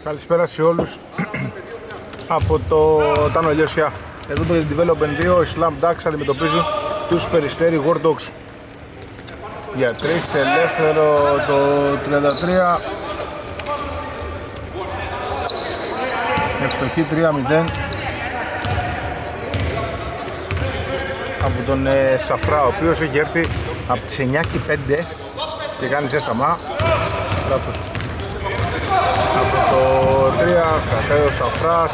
Καλησπέρα σε όλους από το Τάνο Λιώσια. Εδώ το Development 2, οι Slam Ducks αντιμετωπίζουν τους Περιστέρι War Dogs. Για 3 ελεύθερο το 33. Ευστοχή 3-0 από τον Σαφρά, ο οποίος έχει έρθει από τις 9:05 και κάνει ζέσταμα. Λάθος. Από το 3 κρατάει ο Σαφράς.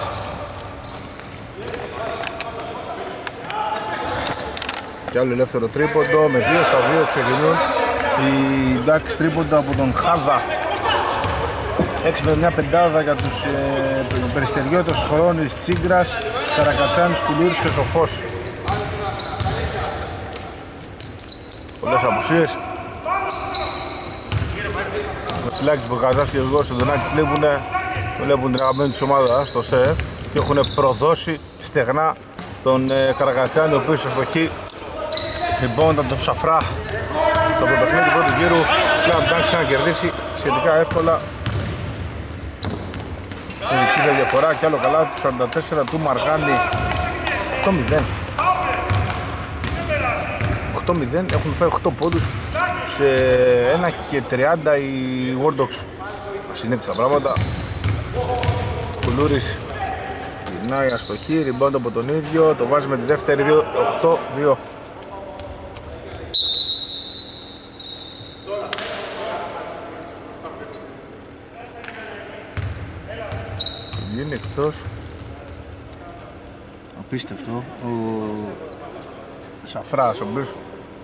Και άλλο ελεύθερο τρίποντο, με 2-2 ξεκινούν οι Ducks. Τρίποντο από τον Χάδα. 6 με μια πεντάδα για τους Περιστεριώτες, Χρόνης, Τσίγκρας, Καρακατσάνης, Κουλούρης και Σοφός. Πολλές απουσίες. Ο Βασιλάκης Μποκαζάς και ο Γιώργος Σεντονάκης βλέπουν την αγαπημένη της ομάδα στο ΣΕΕ και έχουν προδώσει στεγνά τον Καρακατσάνη, ο οποίος αστοχεί λοιπόν από τον Σαφρά. Στο παιχνίδι του πρώτου γύρου Slam Ducks να κερδίσει σχετικά εύκολα την υψηλή διαφορά και άλλο καλά του 44 του Μαργάνη. 8-0. 8-0, έχουν φάει 8 πόντους σε 1:30 οι War Dogs. Ασυνήθιστα πράγματα. Κουλούρης γυρνάει αστοχή, rebound από τον ίδιο, το βάζει με τη δεύτερη 8-2. Είναι εκτός. Απίστευτο ο Σαφράς, ο οποίος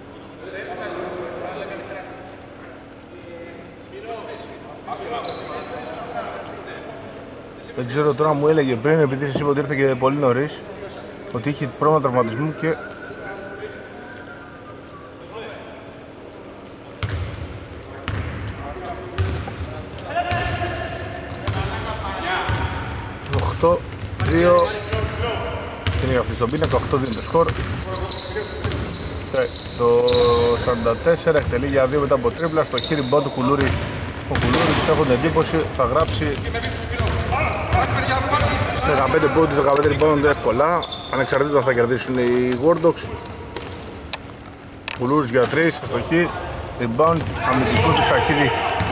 δεν ξέρω τώρα, μου έλεγε πριν, επειδή σας είπα ότι ήρθε και πολύ νωρίς, ότι είχε πρόβλημα τραυματισμού και το 8-2 είναι αυτή στον πίνακα, 8-2 το σκορ. Το 44 εκτελεί για 2 μετά από τρίπλα, στο χείρι μπον του Κουλούρη. Ο Κουλούρης, έχουν εντύπωση, θα γράψει 15 πόντους, 15 rebound εύκολα, ανεξαρτήτως αν θα κερδίσουν οι War Dogs. Κουλούρης για 3, αστοχή, rebound αμυντικού του Σαχίδη.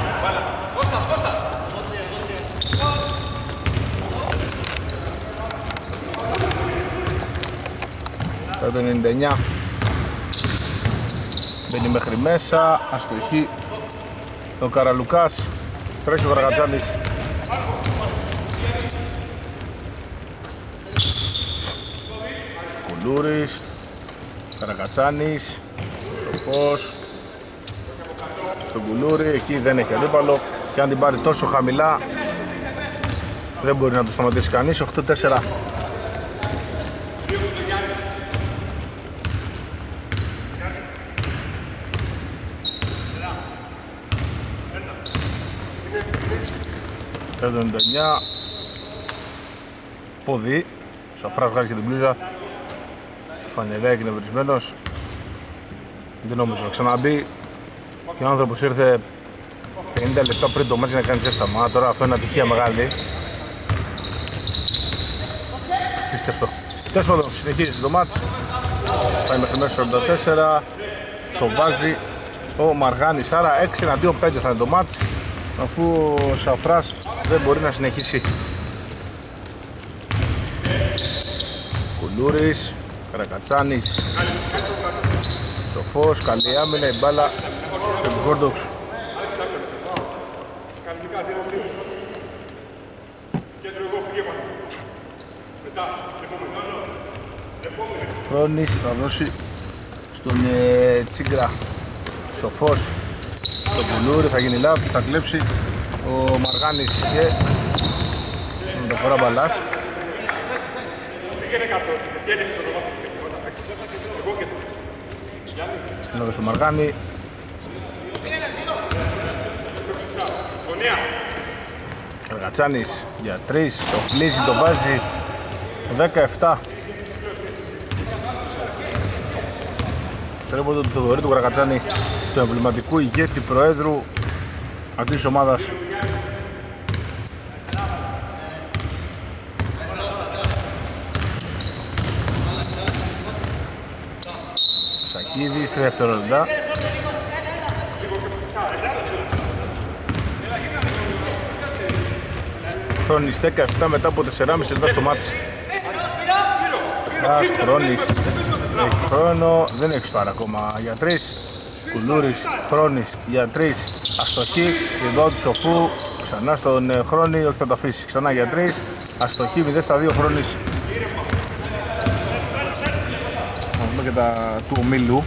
Το 99 μπαίνει μέχρι μέσα, αστοχή ο Καραλουκάς, τρέχει ο Καραγατζάνης. Κουλούρης, Καρακατσάνης, Σοφός στον Κουλούρη, εκεί δεν έχει αντίπαλο και αν την πάρει τόσο χαμηλά δεν μπορεί να το σταματήσει κανείς. 8-4. Το 99 πόδι, ο Σαφράς βγάζει και την μπλούζα, φανερά εκνευρισμένος, δεν νόμιζα να ξαναμπεί και ο άνθρωπος ήρθε 50 λεπτά πριν το μάτς να κάνει ζέσταμα. Τώρα αυτό είναι ατυχία μεγάλη. Πίστευτο. Τέλος πάντων, συνεχίζει το μάτς, πάει μέχρι μέσα 44, το βάζει ο Μαργάνης, άρα 6-2-5 θα είναι το μάτς, αφού ο Σαφράς δεν μπορεί να συνεχίσει. Κουλούρης, Καρακατσάνης, Σοφός, καλή άμυνα, η μπάλα και τους War Dogs. Χρόνης θα δώσει στον Τσίγκρα. Σοφός στον Κουλούρη, θα γίνει λάθος, θα κλέψει ο Μαργάνης και μεταφορά μπαλάς. Στην στο Μαργάνη. Καρακατσάνης για 3, το κλείζει, το βάζει 17. Τρέποντο του Θοδωρή του Καρακατσάνη, του εμβληματικού ηγέτη προέδρου αυτής της ομάδας. ήδη στη δευτερόλεπτα. Χρόνης 17 μετά από 4,5 λεπτά στο μάτς. Χρόνης έχει χρόνο, δεν έχει στάρα ακόμα για 3. Κουλούρης, Χρόνης για 3, αστοχή, rebound του Σοφού, ξανά στον Χρόνη, όχι θα το αφήσει, ξανά για 3, αστοχή, 0 στα 2 Χρόνης. Να δούμε και τα του ομίλου.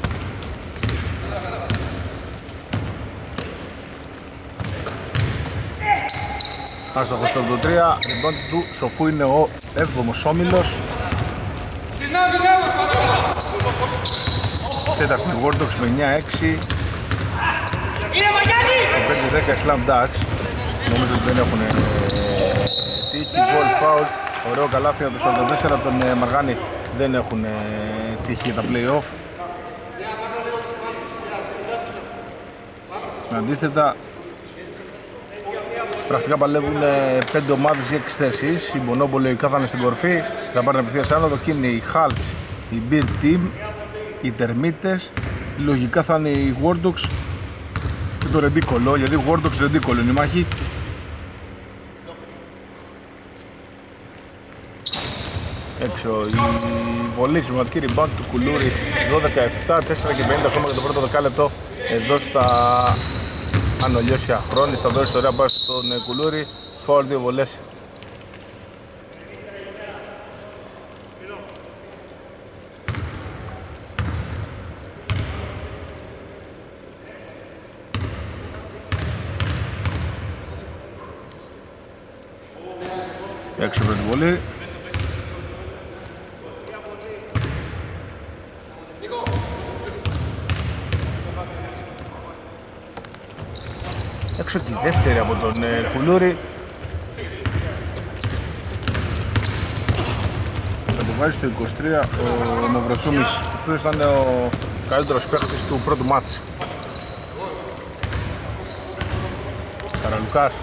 Άστοχος στο 3, rebound του Σοφού είναι ο 7ος όμιλος. Τέταρτη του Wardogs με 9-6. Στο 5-10 Slam Dunk. Νομίζω ότι δεν έχουν τύχη. Goal foul. Ωραίο καλάθι από το 44 από τον Μαργάνη. Δεν έχουν τύχη για τα play-off. Αντίθετα, πρακτικά παλεύουν 5 ομάδες για 6 θέσεις. Η Μονόμπολη λογικά θα είναι στην κορφή. Θα πάρουν απευθείας άνοδο και είναι η Halt, η Beer Team, οι Τερμίτες. Λογικά θα είναι η Wardogs και το Ρεντίκολο, γιατί Wardogs Ρεντίκολο είναι η μάχη. Έξω η βολή, σημαντική rebound του Κουλούρη. 12-7, 4 και 50 ακόμα για το πρώτο δεκάλεπτο εδώ στα Ανολιώσια. Χρόνης θα δώσει ωραία πάση στον Κουλούρη. Φάουλ, 2 βολές. Έξω πρώτη βολή. Έξω τη δεύτερη από τον Κουλούρη. Θα το βάζει στο 23 ο Μαυροσούμης, ο οποίος ήταν ο καλύτερος παίκτης του πρώτου μάτς. Καραλουκάς.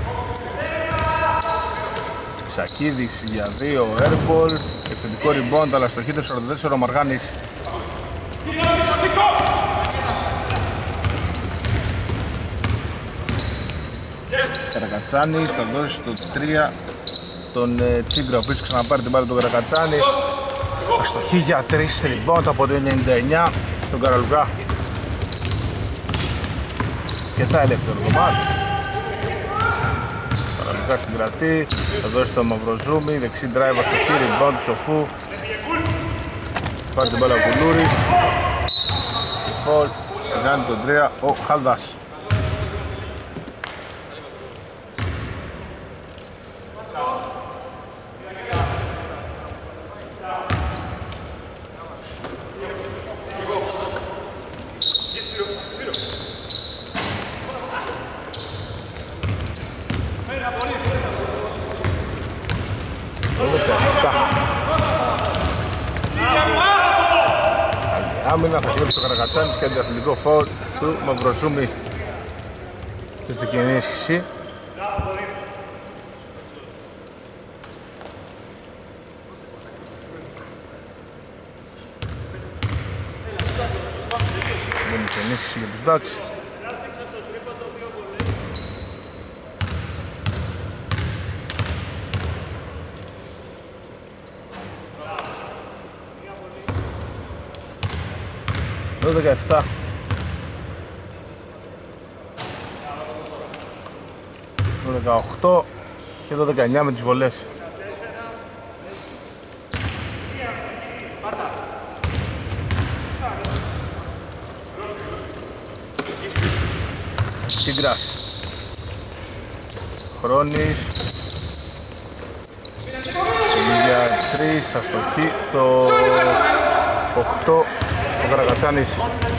Σακίδης για 2 airball. Επιθετικό rebound, αλλά στο χείτο 44 ο Μαργάνης. Καρακατσάνης θα δώσει στο 3 τον Τσίγκρα, ο οποίος ξαναπάρει την μπάλα του Καρακατσάνη. Αστοχή για 3 rebound από το 99 τον Καραλουκά. Και θα ελεύθερο το μάτς. Καραλουκά συγκρατεί, θα δώσει το Μαυροζούμι, δεξί drive αστοχή, rebound του Σοφού. Πάρει την μπάλα ο Κουλούρης. Φολ, θα κάνει τον 3 ο Χαλδάς. Άμυνα θα κλέψει ο Καρακατσάνης και αντιαθλητικό φάουλ του Μαυροσούμη στη δική ενίσχυση. Μόνη ενίσχυση για τους Ducks. Το 17. Το 18 και το 19 με τις βολές. Τσίγκρας. Χρόνης. Για 3 αστοχή. Το 8 ο Καρακατσάνης.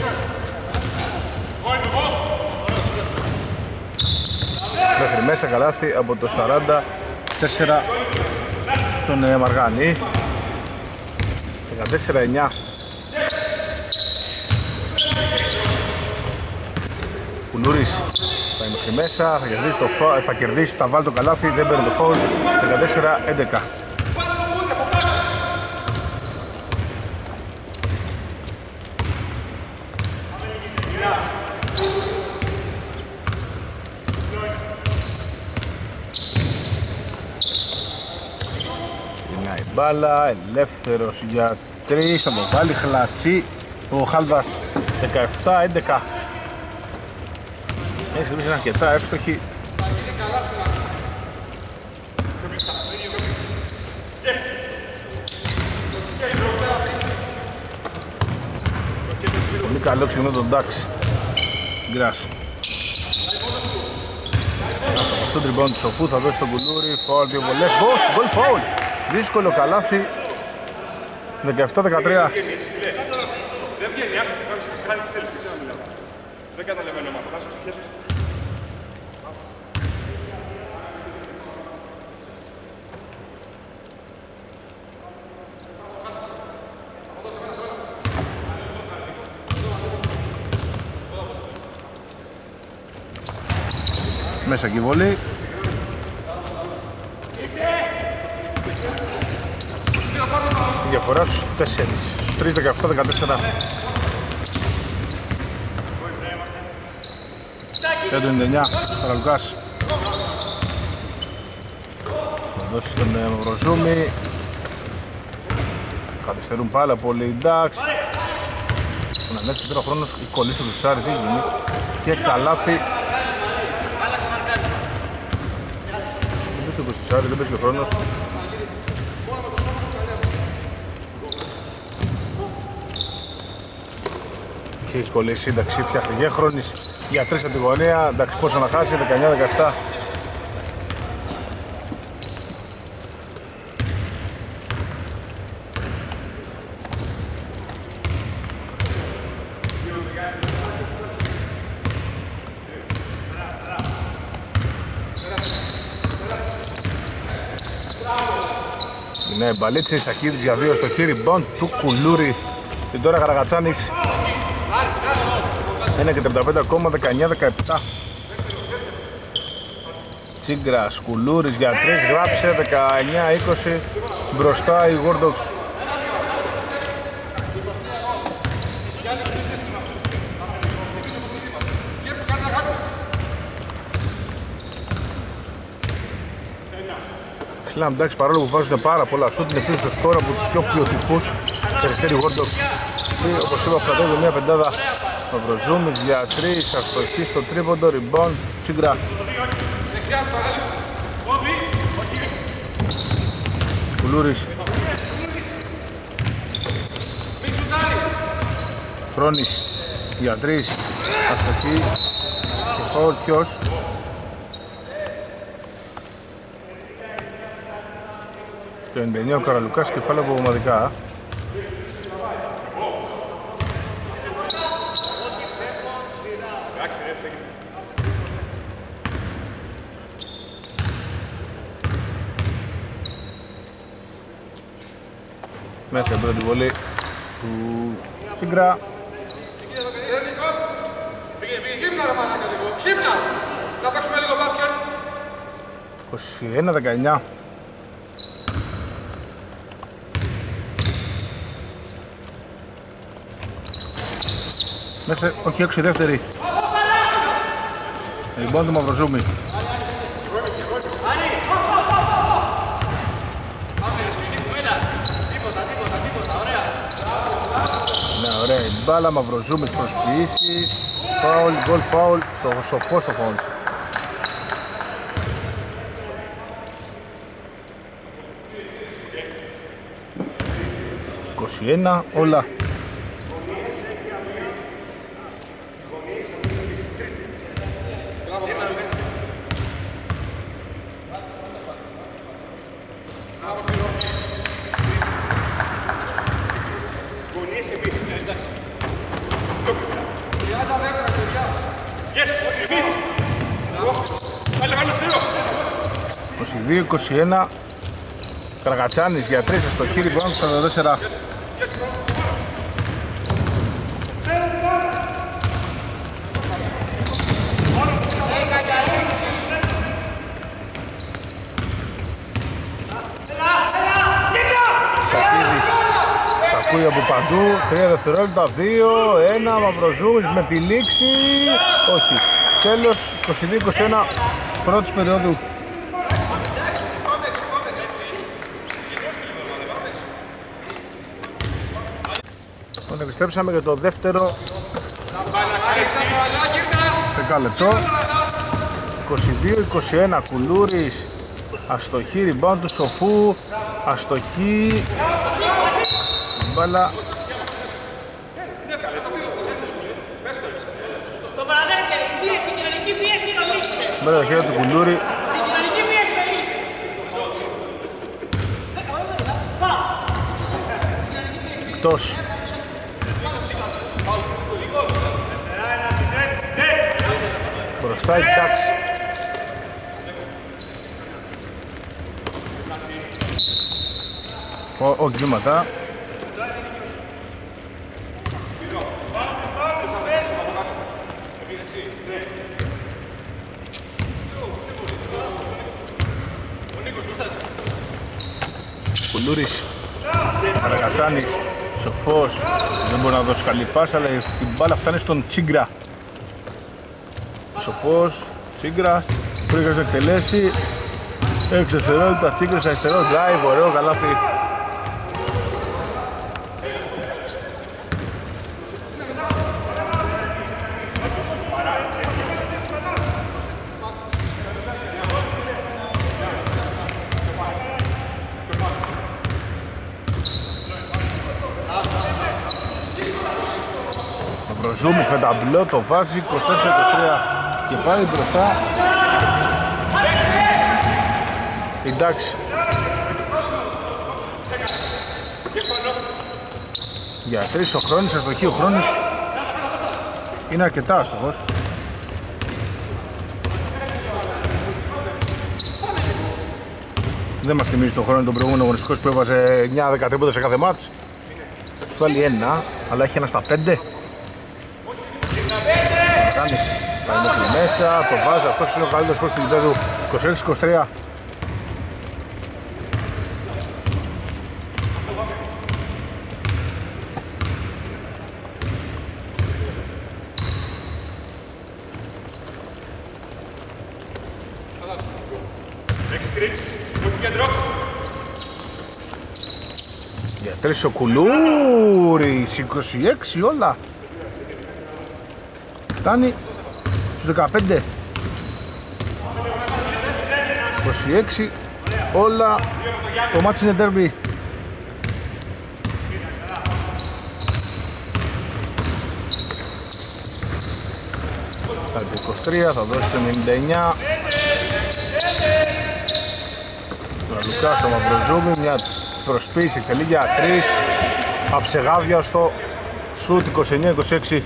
Μέχρι μέσα καλάθι από το 44 τον Μαργάνη. 14-9. Κουλούρης θα είναι μέχρι μέσα, θα κερδίσει, θα βάλει το καλάθι, δεν παίρνει το φάουλ. 14-11. μπάλα, ελεύθερος για 3, θα το βάλει χλατσί ο Χάλβας. 17-11. Έχει στιγμής είναι αρκετά εύστοχη. Πολύ καλό ξεκινό τον Ντάξ. Γκρας. Στο τριμπόν του Σοφού θα δώσει τον Κουλούρι. Φαουλ, δύο βολές. Γκολ φαουλ. Δύσκολο καλάθι. 17-13. Δεν καταλαβαίνω μας. Μέσα και η βολή. Η διαφορά στους 4. Στους 3, 17-14. 5-99, Καραλουκάς. Θα δώσει στον Μαυροζούμη. Καθυστερούν πάρα πολύ, εντάξει. Να ανέβει τώρα ο χρόνος, η κολλή στο Λουσάρι, τι γίνει. Και καλάθι. Δεν πες το Λουσάρι, δεν πες και ο χρόνος. Και έχει κολλήσει, εντάξει, φτιάχνει Γέχρονης για 3 από τη γωνία, εντάξει, πόσο να χάσει, 19-17. Ναι, μπαλίτσι, Σακίδης για 2 στο χείρι, μποντ του Κουλούρη. Και τώρα Καραγατσάνης. 1.35 ακόμα, 19-17. Τσίγκρας, Κουλούρης για 3, γράψε 19-20. Μπροστά η Γόρντοξ. Σλάμ, εντάξει, παρόλο που βάζουν πάρα πολλά σούτ, είναι πίσω στο σκορ από τους πιο ποιοτικούς. Περισσότεροι Γόρντοξ. Όπως είπα, κρατάει μια πεντάδα. Μαυροζούμης για 3, αστοχή στο τρίποντο, ριμπόν, Τσίγκρα. Κουλούρης. Χρόνης για 3, αστοχή. Και φάουλ ποιος? Το 99 ο Καραλουκάς, κεφάλαιο από ομαδικά. Μέσα την πρώτη βολή του Τσίγκρα. Ξύπνα ρε μάνα λίγο, ξύπνα! Να παίξουμε λίγο μπάσκετ. 21-19. Μέσα, όχι έξω η δεύτερη. Λοιπόν του Μαυροζούμη. Ναι, ωραία η μπάλα, Μαυροζούμης προσποιήσεις. Φάουλ, γκολ φάουλ, το σοφό στο φάουλ. «21 όλα». «22-21». Καραγατσάνης για 3 στο χείρι, πάνω στο 44. Σακίδης τα ακούει από παντού, 3 δευτερόλεπτα, 2-1, Μαυροζούμης με τη λήξη, όχι, τέλος, 22-21 πρώτης περίοδου. Λοιπόν, επιστρέψαμε για το δεύτερο δεκάλεπτο. 22-21, Κουλούρης, αστοχή, rebound του Σοφού, αστοχή, μπάλα. Μπάλα το χέρι του Κουλούρη. Εκτός. Μπροστά η τάξη. Όχι βήματα. Κουλούρης, Καρακατσάνης, Σοφός, δεν μπορεί να δώσει καλή πάσα, αλλά η μπάλα φτάνει στον Τσίγκρα. Σοφός, Τσίγκρα, Τσίγκρας εκτελέσει, 6 δευτερόλεπτα, Τσίγκρας αριστερό, drive, ωραίο καλάθι. Ζούμις με ταμπλό, το βάζει 24-23 και πάει μπροστά. Εντάξει. Για 3 ο Χρόνης, αστοχή ο Χρόνης. Είναι αρκετά αστοχός. Δεν μας θυμίζει τον χρόνο τον προηγούμενο αγωνιστικός που έβαζε 9-10 τρίποτα σε κάθε μάτς. Βάλει 1, αλλά έχει 1 στα 5. Κάνεις, πάει μέχρι μέσα, το βάζει, αυτός είναι ο καλύτερος προς του γηπέδου, 26-23. Για 3 ο Κουλούρης, 26 όλα. Φτάνει στους 15. 26 όλα. Το μάτς είναι ντέρμπι. Θα το 23, θα δώσει το 99. Ο Λουκάς στο Μαυροζούμι, μια προσποίηση τελεί για 3. Αψεγάδια στο σουτ 29-26.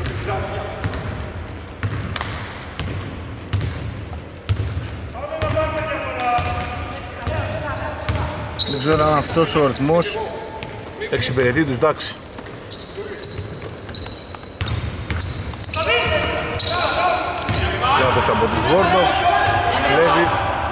Δεν ξέρω αν αυτός ο ρυθμός εξυπηρετεί τους Ducks. Λάθος από τους Wardogs. Κλέβει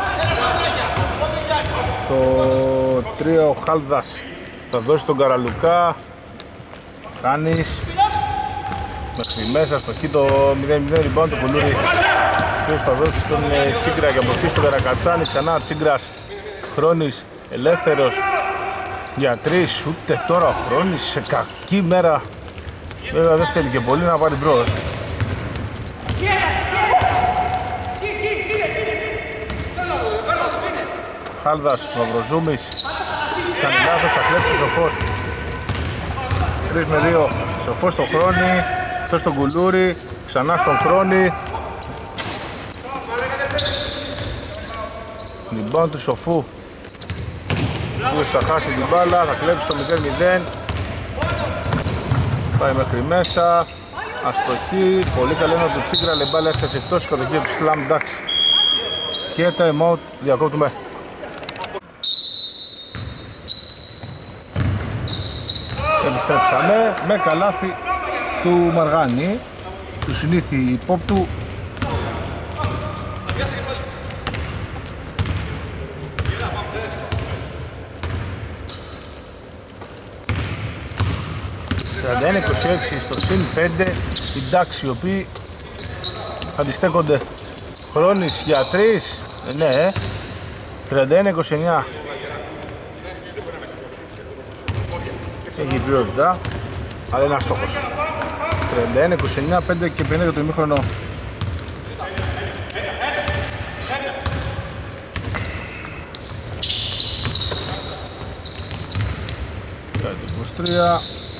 το 3 ο Χάλδας. Θα δώσει τον Καραλουκά. Κάνεις μέχρι μέσα στο χ το 0-0, rebound το Κουλούρι. Ποιος θα δώσει τον Τσίγκρα και από εκεί στον Καρακατσάνη. Ξανά Τσίγκρας, Χρόνης ελεύθερος για 3, ούτε τώρα ο Χρόνης σε κακή μέρα. Βέβαια δεν θέλει και πολύ να πάρει μπρος. Χάλδας, Μαυροζούμης, κάνει λάθος, θα κλέψει ο Σοφός. 3 με 2, Σοφός στον Χρόνη, αυτό στον Κουλούρι, ξανά στον Χρόνη. Rebound του Σοφού. Θα χάσει την μπάλα, θα κλέψει το 0-0. Πάει μέχρι μέσα. Αστοχή, πολύ καλή ένα του Τσίγκρα, αλλά η μπάλα έφτασε εκτός της κατοχής του Slam Ducks. Και time out, διακόπτουμε. Επιστρέψαμε με καλάθι του Μαργάνη, του συνήθι pop του. Είναι 26 στο συν 5 οι Ducks οι οποίοι αντιστέκονται. Χρόνης για 3, ναι, 31-29. Έχει ποιότητα. Αλλά είναι αστόχος. 31-29, 5 και 50 για το ημίχρονο. Κάτι 23.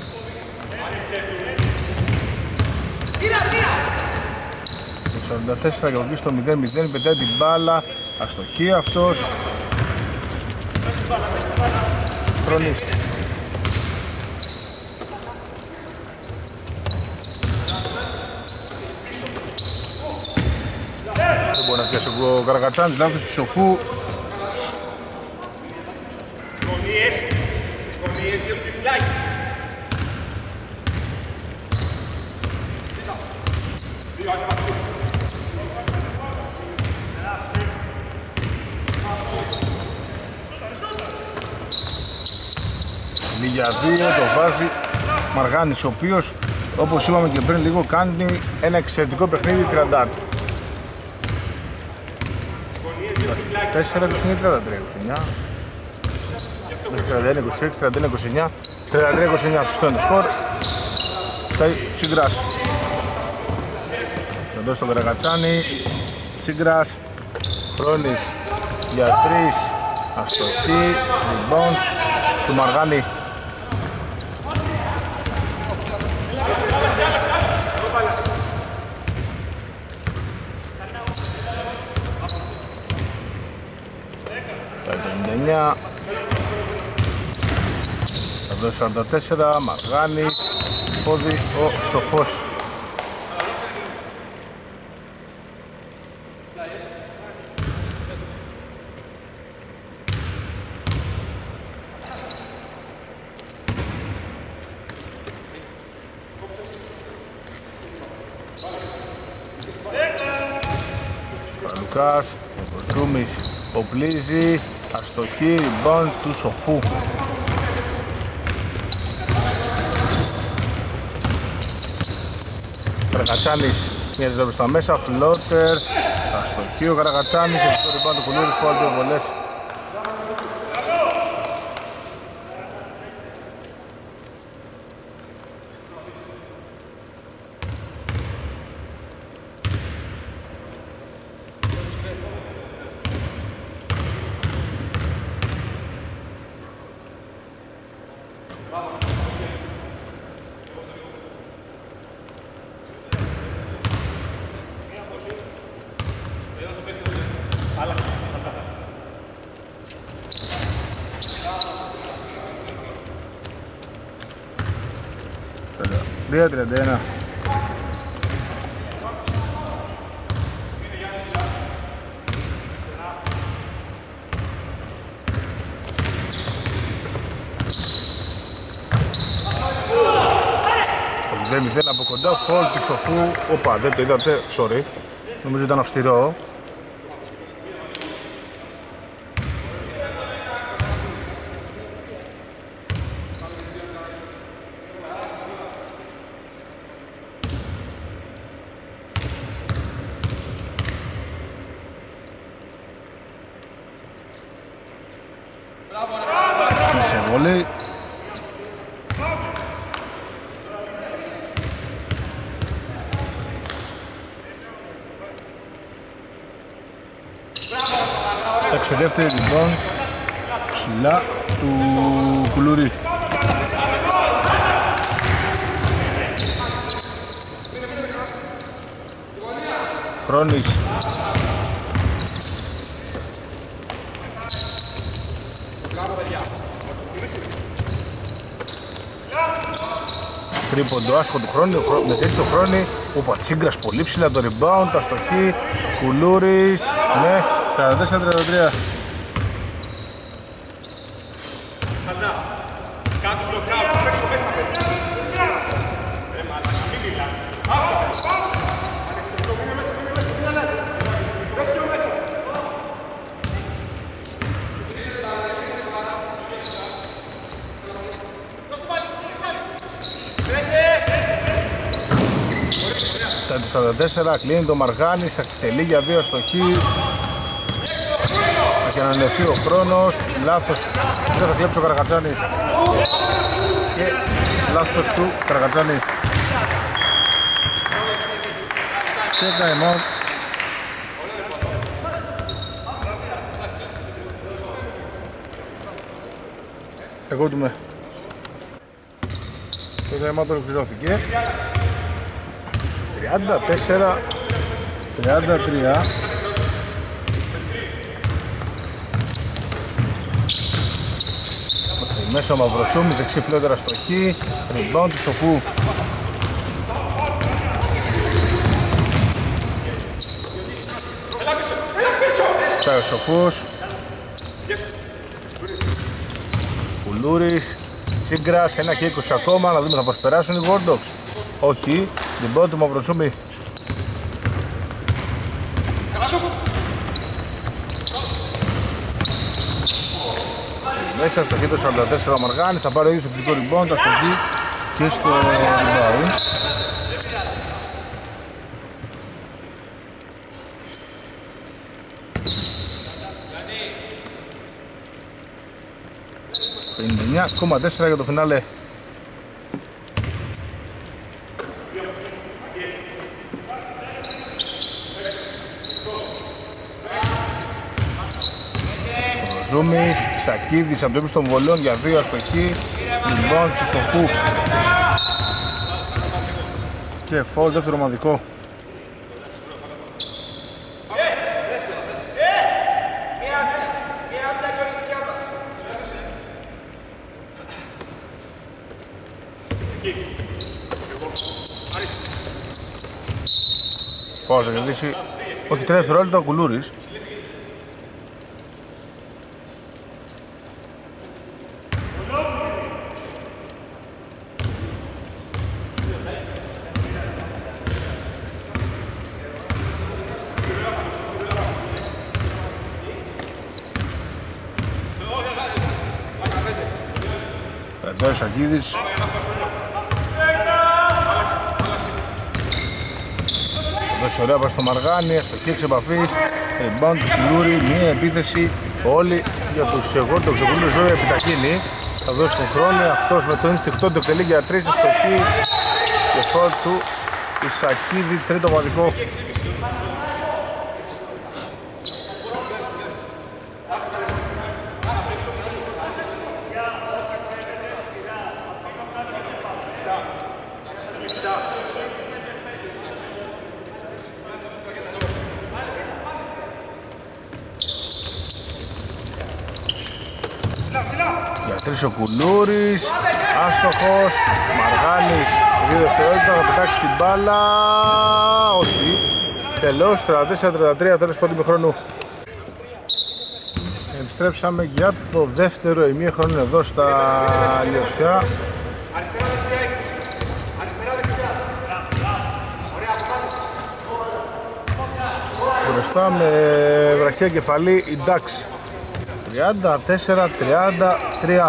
Το 44 για βγει στο 0-0, πετάει την μπάλα. Αστοχή αυτός. Χρόνης. Δεν μπορεί να πιάσει ο Καρακατσάνης, λάθος του Σοφού. Για 2 το βάζει Μαργάνης, ο οποίος όπως είπαμε και πριν λίγο κάνει ένα εξαιρετικό παιχνίδι 30. 4, 29, 33, 29 31, 26, 31, 29 33, 29, σωστό είναι το σκορ. Τσίγκρας θα δώσει τον Καρακατσάνη. Τσίγκρας, Χρόνης για 3, αστοχή, rebound του Μαργάνη. Θα δώσει 44, Μαργάνη, πόδι ο Σοφός. Παλουκάς, ο Κοζούμης, οπλίζει, αστοχή, rebound του Σοφού. Καρακατσάνης, μια δεδομένη στα μέσα, φλότερ, αστοχή ο Καρακατσάνης, έχει το rebound του Κουλούρη, φάουλ, 2 βολές. Τρία 31. Στο 0-0 από κοντά, φόλ του Σοφού. Οπα, δεν το είδατε, sorry. Νομίζω ήταν αυστηρό. Βολή. Έξω δεύτερη λοιπόν, ψηλά του Κουλούρη. Χρόνης. Τρίποντο άσχο του χρόνου, με τέτοιο χρόνο ο Πατσίγκρας πολύ ψηλά το rebound, αστοχή, Κουλούρης, ναι, 44-33. Το 44, κλείνει το Μαργάνης, εκτελεί για 2 αστοχή. Θα ανανεωθεί ο χρόνος, λάθος, δεν θα κλέψει ο Καρακατσάνης. Και λάθος του Καρακατσάνη. Και time out. Εγώ του με. Το time out ολοκληρώθηκε. 34-33. Μέσα ο Μαυροσούμης, δεξί φιλότερα στοχή. Rebound του Σοφού. Πάει ο Σοφούς. Κουλούρης. Τσίγκρας, 1 και 20 ακόμα. Να δούμε θα προσπεράσουν οι Wardogs. Όχι. Rebound του Μαυροσούμη. Μέσα στο χείτο 44 ο Μαργάνης, θα πάρει ο ίδιος επιθετικό rebound, θα στοχεί και στο rebound. $59,4 για το φινάλε. Ζούμης, Σακίδης από το ύψος των βολών για 2 αστοχή. Rebound του Σοφού. Και φάουλ δεύτερο ομαδικό. Φάουλ θα κερδίσει. Όχι 3 δευτερόλεπτα ο Κουλούρης. Σακίδης. Δώσε ωραία πας στο Μαργάνη, αστοχή εξ επαφής. Rebound του Κουλούρη, μία επίθεση. Όλοι για τους Wardogs. Ο Κουλούρης βέβαια επιταχύνει. Θα δώσει τον χρόνο. Αυτός με το ένστικτό του εκτελεί για 3 αστοχή. Και φάουλ του Ισακίδη, τρίτο ομαδικό. Ο Κουλούρης, άστοχος, Μαργάνης, 2 δευτερόλεπτα, θα πετάξει την μπάλα, όχι, τελώς, 34-33, τέλος πρώτου ημιχρόνου. Επιστρέψαμε για το δεύτερο ημίχρονο εδώ στα Λιωσιά. Μπροστά με βραχία κεφαλή η Dax. 34-33.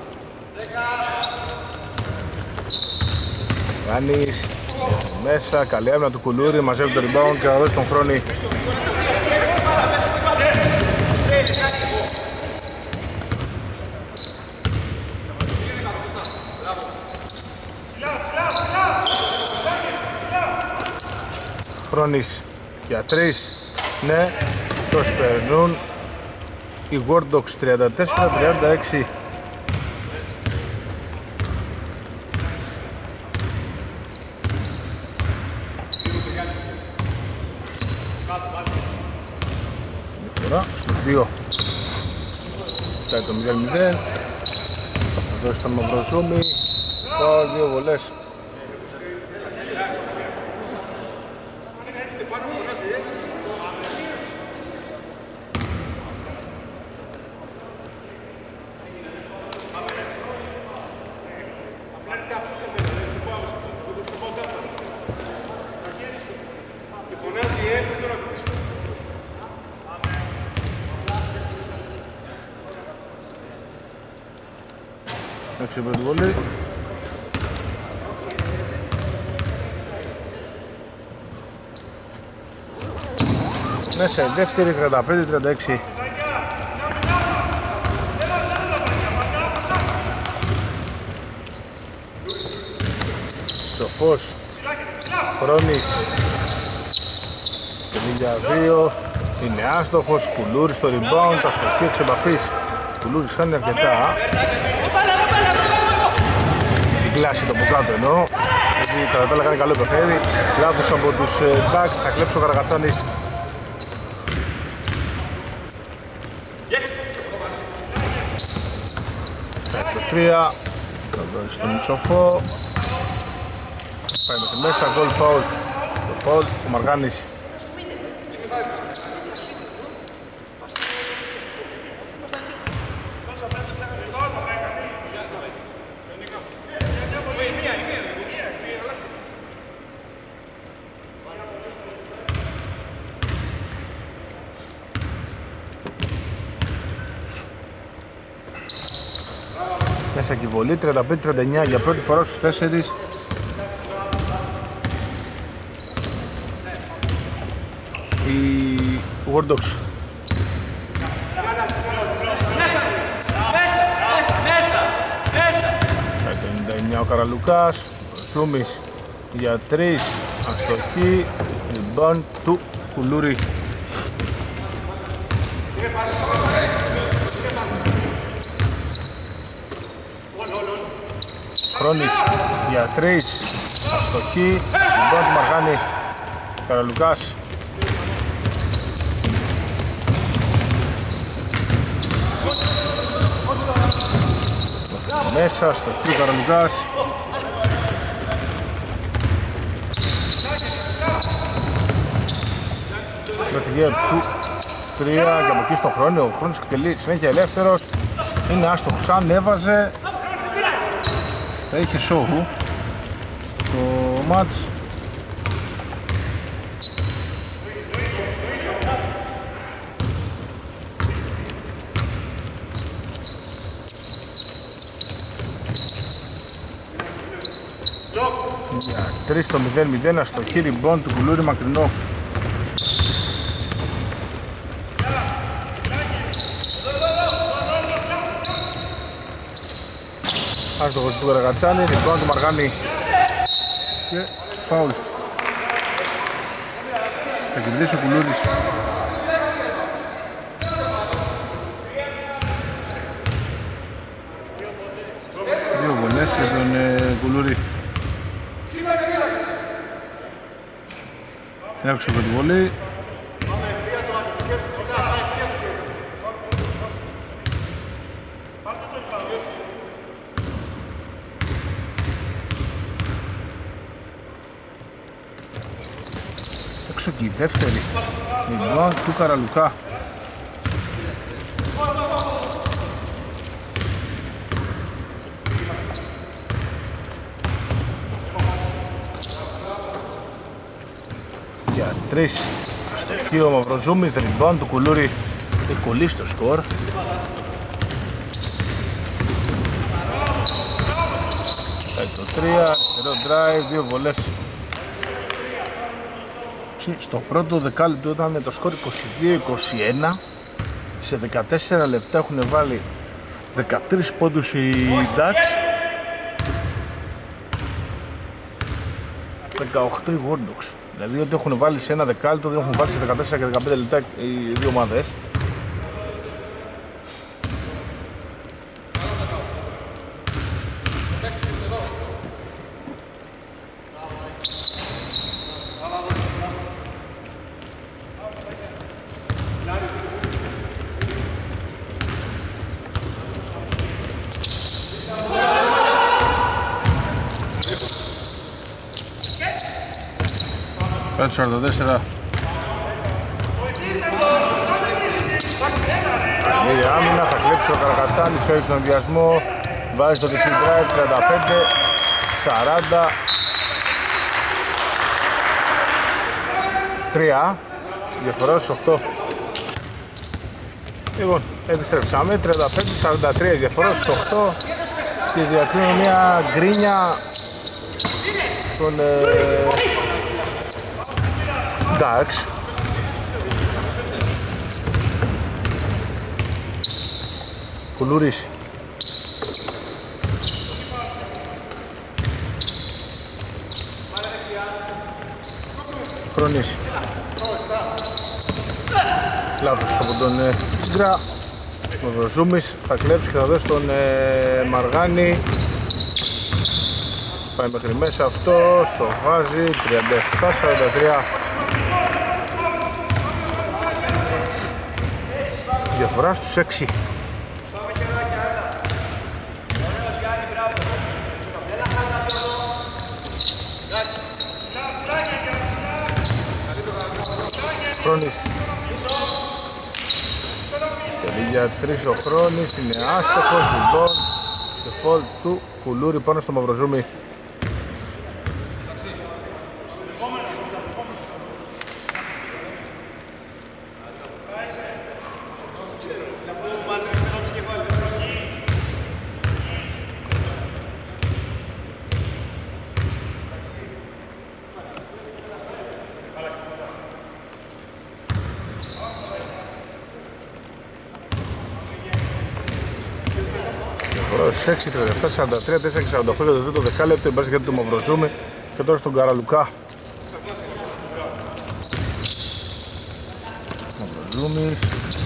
Γιάννης μέσα, καλή άμυνα του Κουλούρη, μαζεύει το rebound και θα δώσει τον Χρόνη. Χρόνης για 3, ναι, τους περνούν οι Wardogs 34-36. Φορά στους 2. Κάνει το 0-0. Θα δώσει τον Μαυροσούμη. Πάω 2 βολές. έξω από την βολή. Μέσα η δεύτερη, 35-36. Φως, Χρόνης, 52, είναι άστοχος, Κουλούρης στο rebound, αστοχή εξ επαφής. Κουλούρης χάνει αρκετά. Την κλάση το από κάτω εννοώ, γιατί κατά τα άλλα κάνει καλό παιχνίδι. Λάθος από τους Bucks, θα κλέψει ο Καρακατσάνης. Το 3, το δώσει στον Μισοφό. Πάει μέχρι μέσα, goal foul. Το foul, ο Μαργάνης. Μέσα και η βολή, 35-39 για πρώτη φορά στους 4. Οι War Dogs. 59 ο Καραλουκάς, ο Ζούμης για 3, αστοχή, rebound του Κουλούρη. Χρόνης για 3, αστοχή, rebound του Μαργάνη. Καραλουκάς. Μέσα, αστοχή, Καραλουκάς. Μέσα γύρω του 3 και από εκεί στο Χρόνη. Ο Χρόνης εκτελεί συνέχεια ελεύθερος. Είναι άστοχος, αν έβαζε θα είχε σόου το μάτς. Για 3 στο 0-0, αστοχή, rebound του Κουλούρη, μακρινό. Άστοχος του Καρακατσάνη, rebound του Μαργάνη και φάουλ. Θα κερδίσει ο Κουλούρης. Δύο βολές για τον Κουλούρη. Έξω από τη βολή. Έξω και η δεύτερη. Rebound του Καραλουκά. Για 3 αστοχή ο Μαυροζούμης, rebound του Κουλούρη. Έχει κολλήσει το σκορ. Το 3, αριστερό drive, δύο βολές. Στο πρώτο δεκάλεπτο ήταν το σκορ 22-21. Σε 14 λεπτά έχουν βάλει 13 πόντους οι Ducks. 18 οι War Dogs. Δηλαδή ότι έχουν βάλει σε ένα δεκάλεπτο δεν έχουν βάλει σε 14 και 15 λεπτά οι δύο ομάδες. Πέτω 44. Η άμυνα θα κλέψει ο Καρακατσάνης, φέρει στον ενδιασμό, βάζει το δεξί drive, 35-40. 3, διαφορά στους 8. Λοιπόν, επιστρέψαμε, 35-43 διαφορά στους 8 και διακρίνω μια γκρίνια των Ducks. Κουλούρης. Χρόνης. Λάθος από τον Τσίγκρα. Ο Βροζούμης θα κλέψει και θα δώσει τον Μαργάνη. Πάει μέχρι μέσα αυτό, στο βάζει 37-43. Διαφορά στους 6. Χρόνης. Τελεί για 3 ο Χρόνης, είναι άστοχος, λοιπόν. Το φολ του Κουλούρη πάνω στο Μαυροζούμι. Στους 6, 37, 43, 4 και 48 για το τρίτο δεκάλεπτο. Η μπάσκετ για το Μαυροζούμι και τώρα στον Καραλουκά. Μαυροζούμις.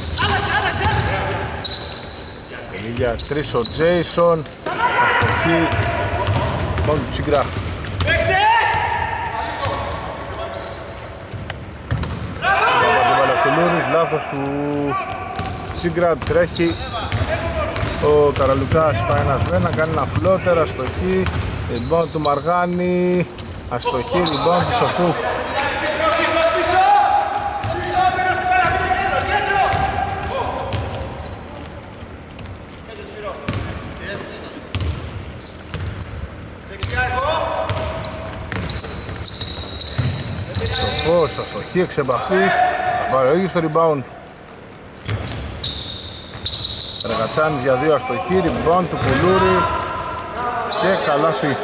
Τελεί για 3 ο Τζέισον. Αστοχή. Μόνο του Τσίγκρα. Λάθος του Τσίγκρα, τρέχει. Ο Καραλουκάς πάει ένας βένα, κάνει ένα φλότερ, αστοχή. Rebound του Μαργάνη. Αστοχή, rebound του Σοφού. Σοφός, αστοχή, εξ επαφής. Θα πάρει ο ίδιος το rebound. Ρεγατσάνης για 2 αστοχή, rebound του Κουλούρη και καλάθι.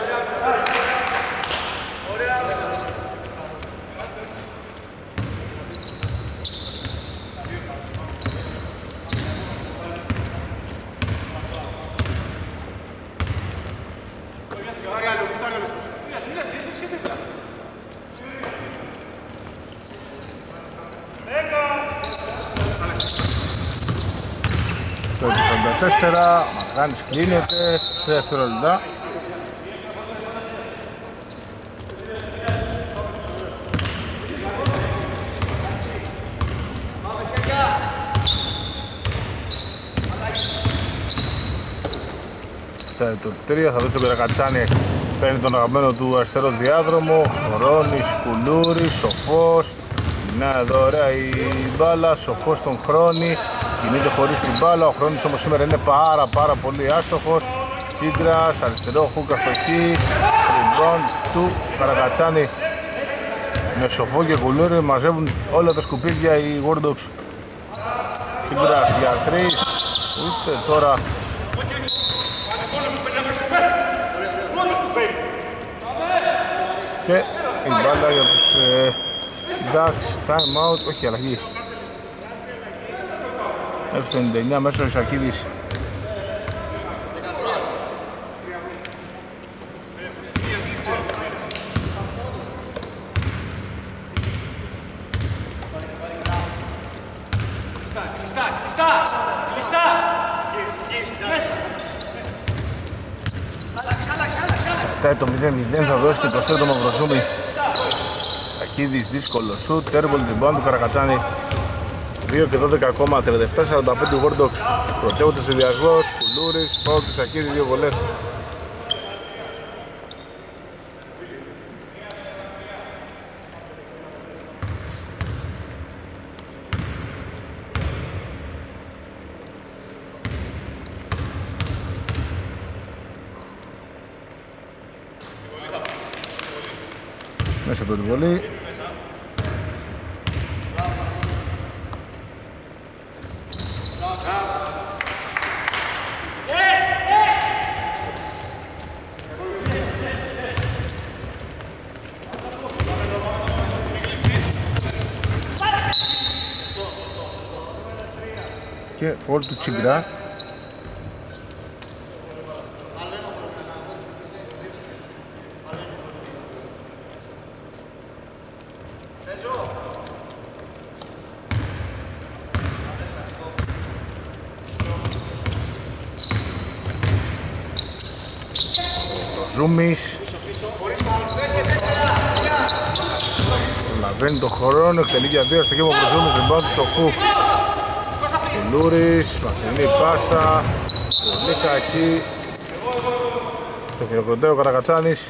Το 44, Μαργάνης κλείνεται, 3 δευτερόλεπτα. Το 3 θα δώσει τον Περακατσάνη, παίρνει τον αγαπημένο του αριστερό διάδρομο. Χρόνης, Κουλούρης, Σοφός. Να εδώ ωραία η μπάλα, Σοφός στον Χρόνη. Κινείται χωρίς την μπάλα, ο Χρόνης όμως σήμερα είναι πάρα πολύ άστοχος. Τσίγκρας, αριστερό χούκα στοχή. Rebound του Καρακατσάνη. Με Σοφό και Κουλούρη μαζεύουν όλα τα σκουπίδια οι War Dogs. Τσίγκρας για 3, ούτε τώρα. Και η μπάλα για τους Ducks, time out, όχι αλλαγή. Έχει το 99 μέσα ο Ισακίδης. Κλειστά! Μέσα! Φτάει το 0-0, θα δώσει την προσφέρει το Μαυροζούμι. Ισακίδης, δύσκολο σουτ, τέρβολ rebound του Καρακατσάνη. 2 και 12 ακόμα, 37-45 War Dogs. Πρωτεύονται σε διασμός, Κουλούρης, φάουλ του Σακίδη, 2 βολές. Μέσα από την βολή. Και φόρ του Τσιγκρά. Αμβροζούμης. Λαβαίνει το χρόνο, εκτελεί για 2 στο κύμα Αμβροζούμης, rebound του Σοφού. Κουλούρης, μακρινή πάσα, πολύ κακή. Το χειροκροτέο Καρακατσάνης.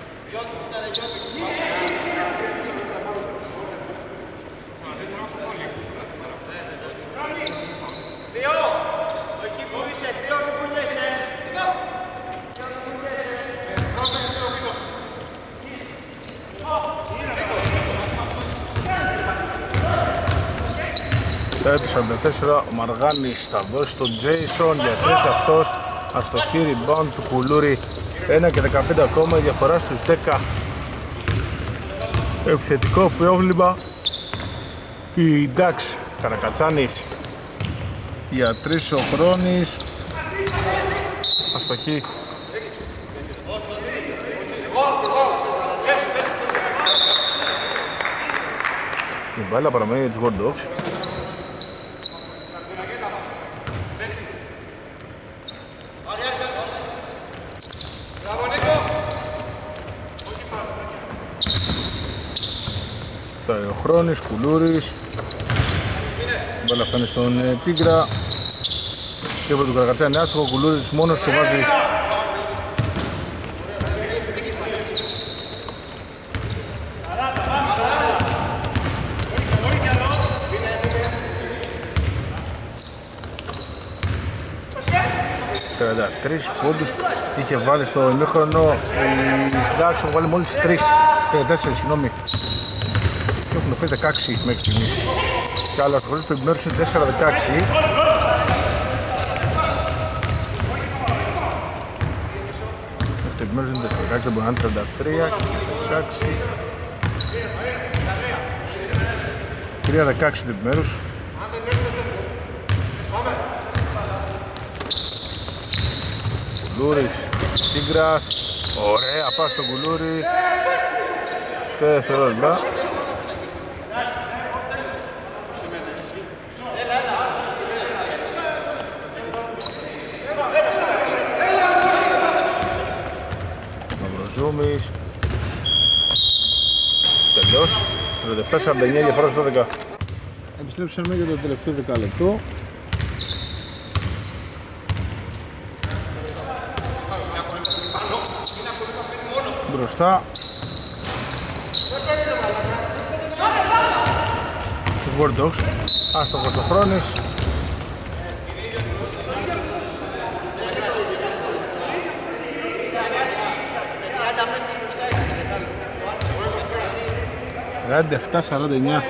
Το 44 ο Μαργάνης θα δώσει τον Jason για 3 αυτός. Αστοχή rebound του Κουλούρη. 1 και 15 ακόμα, η διαφορά στους 10. Επιθετικό πρόβλημα. Η Ντάξ Καρακατσάνης για 3 ο Χρόνης. Αστοχή. Η μπάλα παραμένει για τους War Dogs. Ο Χρόνης, Κουλούρης. Η μπάλα φτάνει στον Τσίγκρα. Και από τον Καρακατσάνη άστοχο, ο Κουλούρης μόνος του βάζει. Τρεις πόντους είχε βάλει στο ημίχρονο. Η Ντάξ έχουν βάλει μόλις 4, συγγνώμη. Και έχουν φέρει 16 μέχρι στιγμής. Και άλλα σχολείς του επιμέρους είναι 4-16. Το επιμέρους είναι 4-16, δεν μπορεί να είναι 33 και 16. 3-16 το επιμέρους. Κουλούρης, Τσίγκρας, ωραία πας στον Κουλούρη. 2 δευτερόλεπτα. Μαυροζούμης. Τελειώς. 37-49 διαφορά στο 12. Επιστρέψαμε για το τελευταίο δεκάλεπτο. Μπροστά του War Dogs. Άστοχος ο Χρόνης. Ράντε 7-49.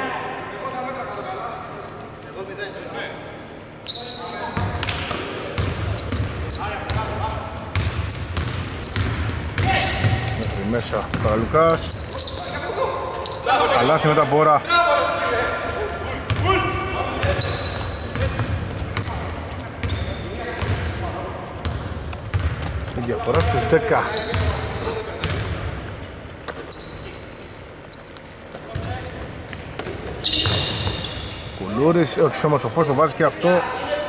Μέσα Παραλουκάς. Καλάθι με τα πόρα. Η διαφορά στους 10. Κουλούρης, όχι όμως ο Φως το βάζει και αυτό.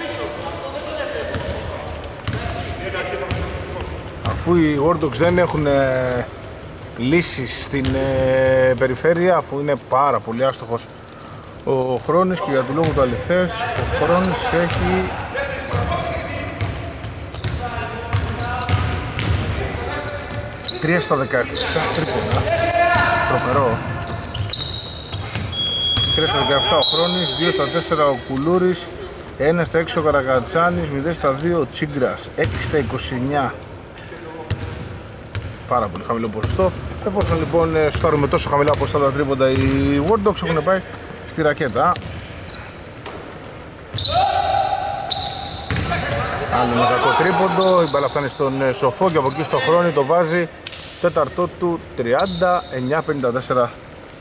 Αφού οι War Dogs δεν έχουν λύσεις στην περιφέρεια, αφού είναι πάρα πολύ άστοχος ο Χρόνης, και για του λόγου του αληθές ο Χρόνης έχει 3 στα 17 τρίποντα, τρομερό. 3 στα 17 ο Χρόνης, 2 στα 4 ο Κουλούρης, 1 στα 6 ο Καρακατσάνης, 0 στα 2 ο Τσίγκρας, 6 στα 29. Πάρα πολύ χαμηλό ποσοστό. Εφόσον λοιπόν στάρουμε τόσο χαμηλά ποσοστά τα τρίποντα, οι War Dogs έχουν πάει στη ρακέτα. Άλλο ένα κακό τρίποντο, η μπάλα φτάνει στον Σοφό και από εκεί στο Χρόνη το βάζει. Τέταρτο του 39-54.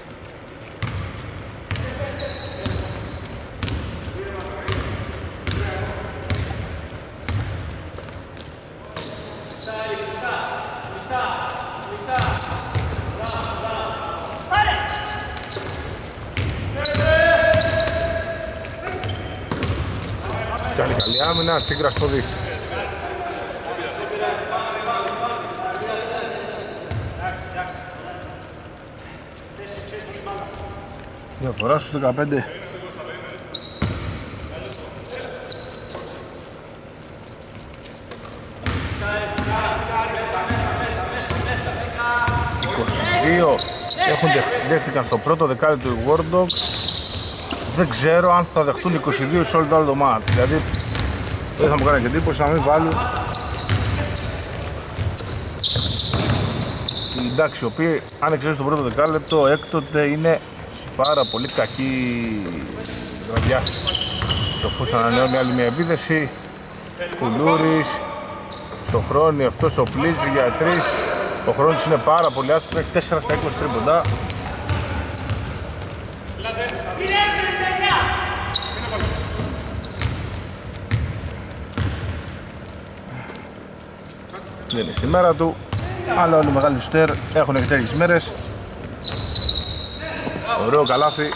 Και άλλη καλή άμυνα, Τσίγκρας πόδι. Διαφορά στους 15. Δέχτηκαν στο πρώτο δεκάλεπτο του War Dogs. Δεν ξέρω αν θα δεχτούν 22 σε όλο το άλλο το μάτς. Δηλαδή δεν θα μου κάνει και εντύπωση να μην βάλουν. Εντάξει, οι οποίοι αν εξαιρέσει το πρώτο δεκάλεπτο έκτοτε είναι σε πάρα πολύ κακή βραδιά. Σοφούς ανανεώνει άλλη μια επίθεση. Κουλούρης στο χρόνο αυτός ο Πλίζη για 3. Ο χρόνος είναι πάρα πολύ άσχημος, έχει 4 στα 20 τρίποντα. Δεν είναι στη μέρα του, αλλά όλοι οι μεγάλοι σουτέρ έχουν και τέτοιες μέρες. Ωραίο καλάθι.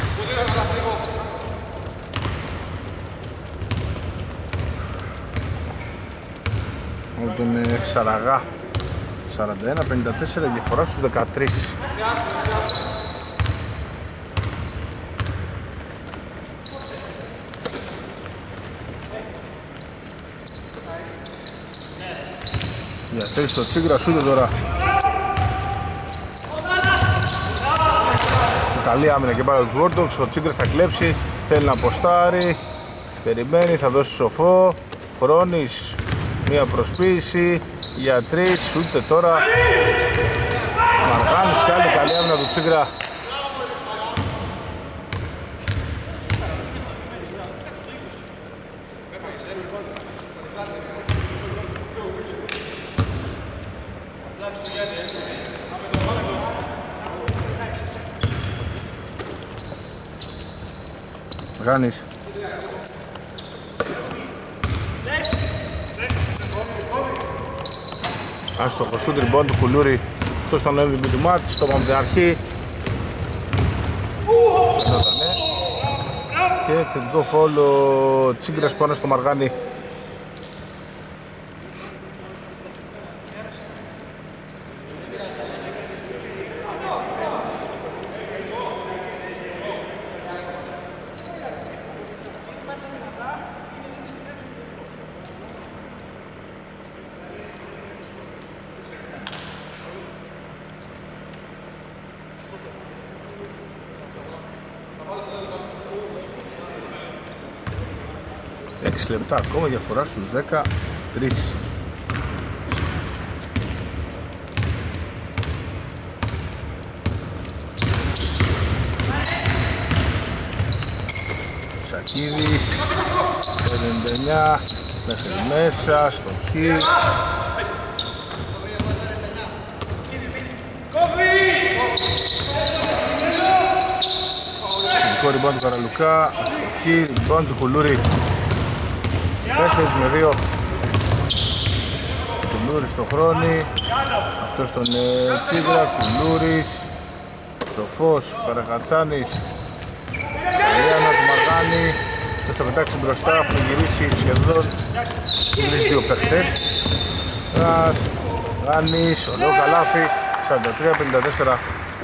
Από τον Σαραγά 41-54, διαφορά στους 13. Για θέση στο Τσίγκρας ούτε τώρα. Καλή άμυνα και πάρα τους War Dogs. Ο Τσίγκρας θα κλέψει, θέλει να αποστάρει. Περιμένει, θα δώσει σοφό. Χρόνης, μία προσποίηση για 3, ούτε τώρα. Μαργάνης και άλλη καλή άμυνα του Τσίγκρα. Μαργάνης. Άστοχο σούτ ριμπάουντ του Κουλούρη. Αυτός ήταν ο MVP του μάτς, το είπαμε την αρχή. Και εκθετικό φάουλ ο Τσίγκρας πάνω στο Μαργάνη. Λεπτά ακόμα, διαφορά στους 13. Σακίδης 59 μέχρι μέσα στο χ. Συνικό ριμπάουντ του Καραλουκά στο χ, ριμπάουντ του Κουλούρη. 4 με 2. Κουλούρης στο χρόνι. Αυτός τον Τσίγρα. Κουλούρης. Σοφός. Καρακατσάνης. Ελιάνα του Μαργάνη. Αυτός θα πετάξει μπροστά. Έχουν γυρίσει σχεδόν. Κουλούρης δύο παίχτες. Μαργάνης. Ωραίο καλάθι. 43-54.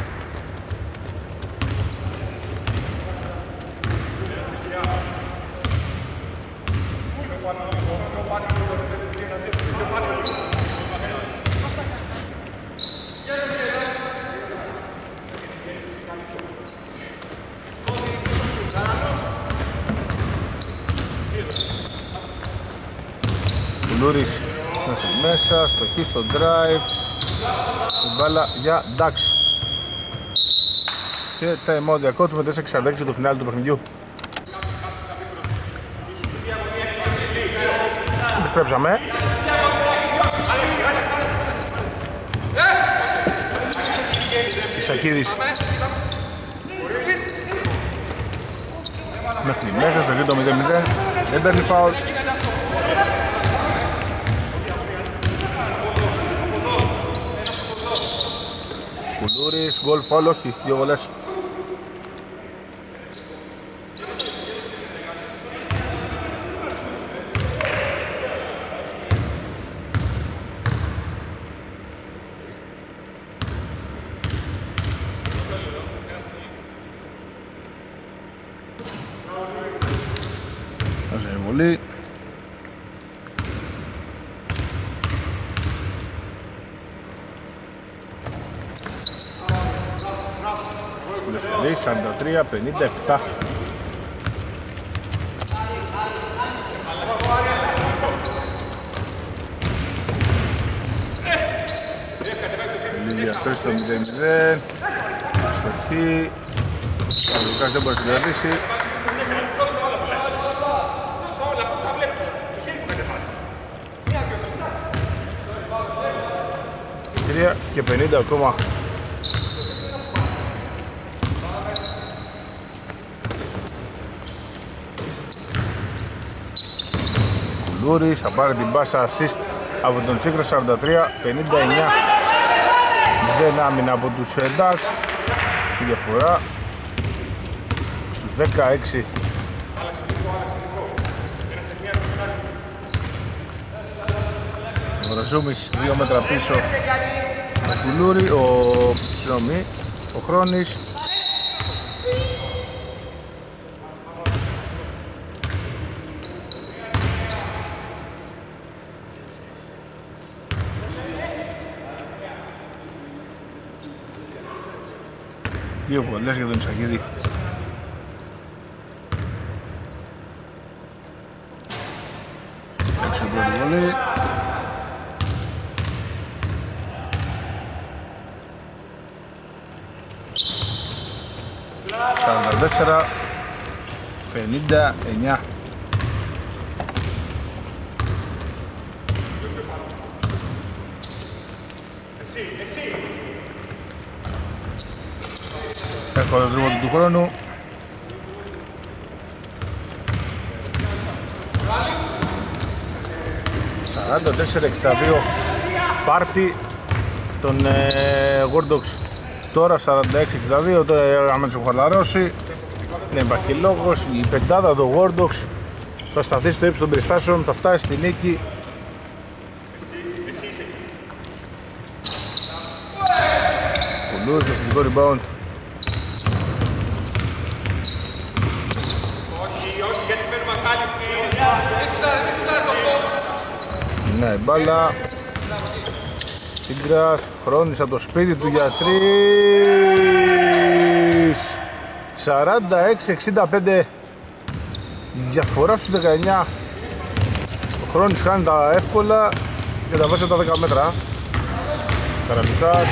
Κουλούρης μέχρι μέσα, στο χ, στο drive. Την μπάλα για Dax. Και time out διακόπτου με 4-66 το φινάλι του παιχνιδιού. Επιστρέψαμε. Ισακίδης μέχρι μέσα, στο γύρο 0-0. Δεν παίρνει φάουλ. Κουλούρης, γκολ φάουλ, όχι, δύο βολές. Βάζει βολή. Δεύτερη, 43-57. Λίλια αυτό στο 0-0. Αστοχή. Ο Λουκάς δεν μπορεί να συγκρατήσει. Και 50 ακόμα. Κουλούρης θα πάρει την πάσα assist από τον Τσίκρα. 43-59. Δεν άμυνα από τους Ducks. Η διαφορά στους 16. Ο Βραζούμης 2 μέτρα πίσω. Ο Κουλούρη, ο Χρόνης. Δύο βολές για τον Ισακίδη. Έξω πρώτη βολή. 44-59. Έχω το τρίποντο του χρόνου. ...44-62 πάρτι των Gordox. Τώρα 46-62, τώρα άμα τους έχω χαλαρώσει. Δεν υπάρχει λόγος, η πεντάδα των Gordox θα σταθεί στο ύψος των περιστάσεων, θα φτάσει στη νίκη. Κουλούς, ευθυντικό rebound. Ναι, μπάλα. Τσίγκρας, Χρόνης από το σπίτι του για 3. 46-65. Διαφορά στους 19. Ο Χρόνης χάνει τα εύκολα και τα βάζει από τα 10 μέτρα. Καραβικάς.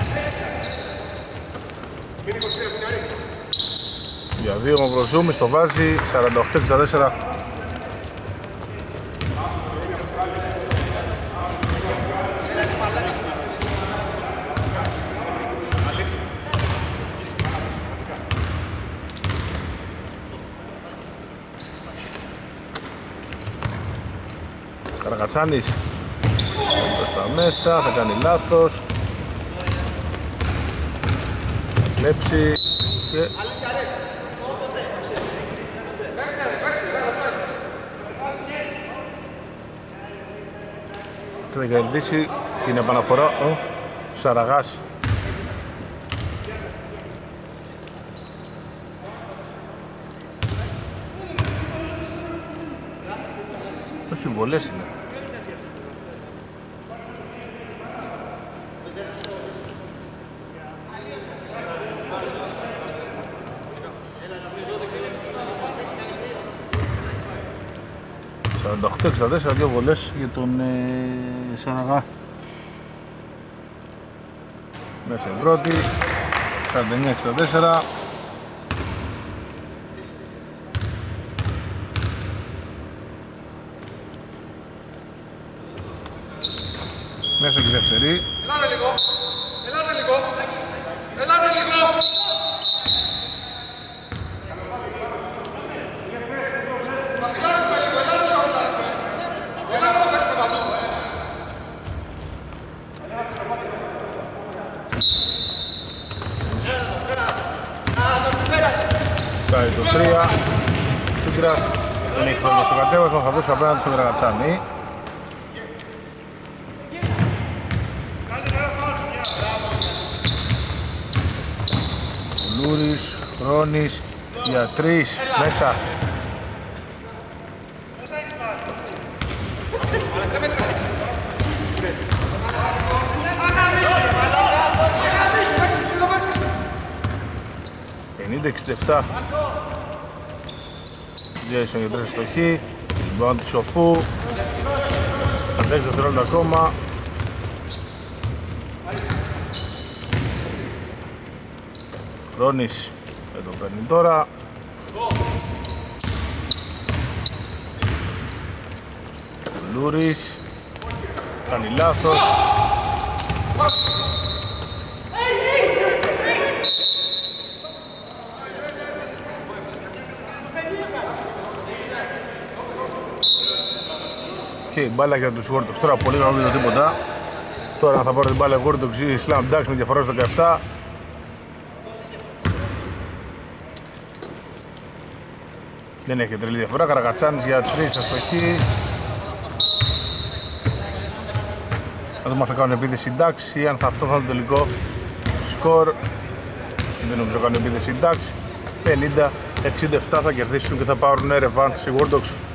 Για 2 ο Βροζούμης το βάζει. 48-64. Καρακατσάνης προς τα μέσα, θα κάνει λάθος. Θα κλέψει και... και θα κερδίσει την επαναφορά ο Σαραγάς. Όχι βολές είναι. ...48-64, 2 βολές για τον Σαραγά. Μέσα η πρώτη, 49-64. Μέσα και η δεύτερη. Ελάτε λίγο, ελάτε λίγο, ελάτε λίγο. Πάει το 3. Τσίγκρας δεν έχει πρόβλημα στο κατέβασμα, θα δώσει απέναντι στον Καρακατσάνη. Κουλούρης, Χρόνης για 3 μέσα. 65-67. Jason για 3 στοχή. Rebound του Σοφού. 6 δευτερόλεπτα ακόμα. Ρόνις δεν το παίρνει τώρα. Λούρις κάνει λάθος. Και η μπάλα για τους Wardogs τώρα πολύ καλό το τίποτα. Τώρα θα πάρω την μπάλα Wardogs ή Slam Dunk με διαφορά στο 17. Δεν έχει τρελή διαφορά. Καρακατσάνης για 3 αστοχή. Θα δούμε αν θα κάνουν επίθεση Dax ή αν αυτό θα είναι το τελικό σκορ. Δεν νομίζω κάνουν επίθεση Dax. 50-67 θα κερδίσουν και θα πάρουν revanche οι Wardogs.